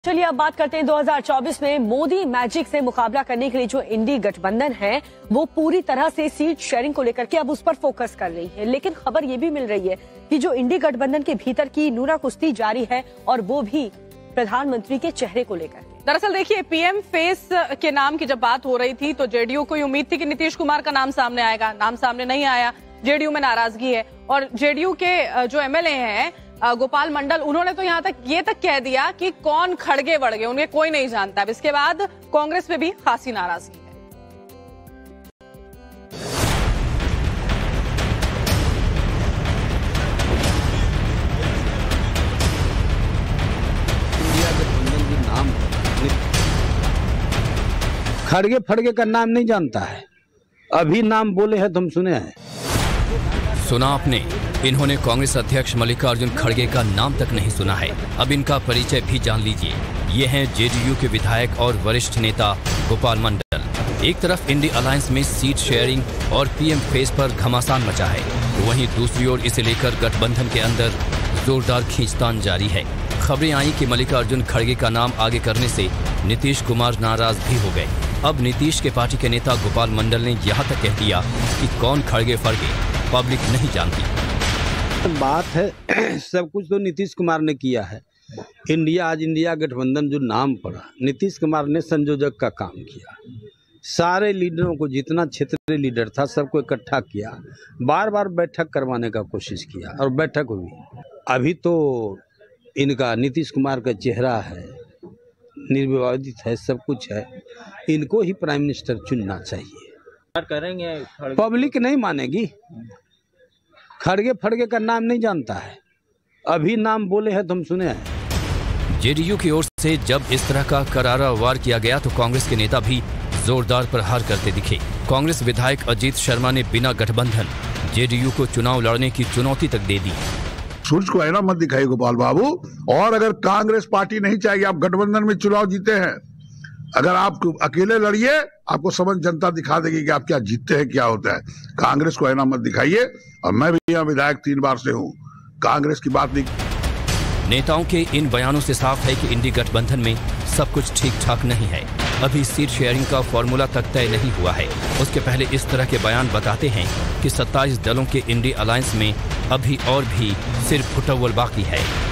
चलिए अब बात करते हैं 2024 में मोदी मैजिक से मुकाबला करने के लिए जो इंडी गठबंधन है वो पूरी तरह से सीट शेयरिंग को लेकर के अब उस पर फोकस कर रही है। लेकिन खबर ये भी मिल रही है कि जो इंडी गठबंधन के भीतर की नूरा कुश्ती जारी है और वो भी प्रधानमंत्री के चेहरे को लेकर। दरअसल देखिए, पीएम फेस के नाम की जब बात हो रही थी तो जेडीयू को उम्मीद थी कि नीतीश कुमार का नाम सामने आएगा। नाम सामने नहीं आया, जेडीयू में नाराजगी है। और जेडीयू के जो एमएलए हैं गोपाल मंडल, उन्होंने तो यहाँ तक ये तक कह दिया कि कौन खड़गे वड़गे उन्हें कोई नहीं जानता। अब इसके बाद कांग्रेस में भी खासी नाराजगी है। खड़गे फड़गे का नाम नहीं जानता है, अभी नाम बोले हैं तुम सुने हैं। सुना आपने, इन्होंने कांग्रेस अध्यक्ष मल्लिकार्जुन खड़गे का नाम तक नहीं सुना है। अब इनका परिचय भी जान लीजिए। ये हैं जेडीयू के विधायक और वरिष्ठ नेता गोपाल मंडल। एक तरफ इंडी अलायंस में सीट शेयरिंग और पीएम फेस पर घमासान मचा है, तो वहीं दूसरी ओर इसे लेकर गठबंधन के अंदर जोरदार खींचतान जारी है। खबरें आई कि मल्लिकार्जुन खड़गे का नाम आगे करने से नीतीश कुमार नाराज भी हो गए। अब नीतीश के पार्टी के नेता गोपाल मंडल ने यहाँ तक कह दिया कि कौन खड़गे फड़गे पब्लिक नहीं जानती। बात है सब कुछ तो नीतीश कुमार ने किया है। आज इंडिया गठबंधन जो नाम पड़ा, नीतीश कुमार ने संयोजक का काम किया। सारे लीडरों को, जितना क्षेत्रीय लीडर था सबको इकट्ठा किया, बार बार बैठक करवाने का कोशिश किया और बैठक हुई। अभी तो इनका नीतीश कुमार का चेहरा है, निर्विवादित है, सब कुछ है। इनको ही प्राइम मिनिस्टर चुनना चाहिए। करेंगे, पब्लिक नहीं मानेगी। खड़गे फड़गे का नाम नहीं जानता है, अभी नाम बोले हैं तुम सुने हैं। जेडीयू की ओर से जब इस तरह का करारा वार किया गया तो कांग्रेस के नेता भी जोरदार प्रहार करते दिखे। कांग्रेस विधायक अजीत शर्मा ने बिना गठबंधन जेडीयू को चुनाव लड़ने की चुनौती तक दे दी। सूरज को आईना मत दिखाइए गोपाल बाबू। और अगर कांग्रेस पार्टी नहीं चाहेगी आप गठबंधन में चुनाव जीते हैं, अगर आप अकेले लड़िए आपको समझ जनता दिखा देगी कि आप क्या जीतते हैं, क्या होता है। कांग्रेस को आईना मत दिखाइए। और मैं भी यहाँ विधायक 3 बार से हूँ, कांग्रेस की बात नहीं। नेताओं के इन बयानों से साफ है कि इंडी गठबंधन में सब कुछ ठीक ठाक नहीं है। अभी सीट शेयरिंग का फॉर्मूला तक तय नहीं हुआ है। उसके पहले इस तरह के बयान बताते हैं कि 27 दलों के इंडी अलायंस में अभी और भी सिर्फ फुटअव्वल बाकी है।